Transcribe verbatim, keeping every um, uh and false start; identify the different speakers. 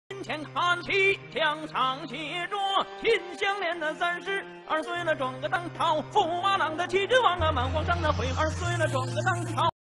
Speaker 1: 金钱看齐，墙上写着“秦香莲的三十二岁了，转个当朝，驸马郎的气质王啊，满皇上的会二岁了，转个当朝。”